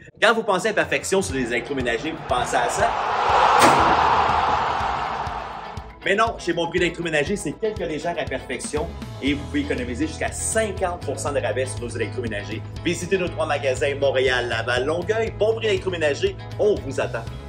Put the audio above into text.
Quand vous pensez à perfection sur les électroménagers, vous pensez à ça? Mais non, chez Mon Prix d'électroménager, c'est quelques légères imperfections et vous pouvez économiser jusqu'à 50% de rabais sur nos électroménagers. Visitez nos 3 magasins Montréal, Laval, Longueuil. Bon Prix d'électroménager, on vous attend.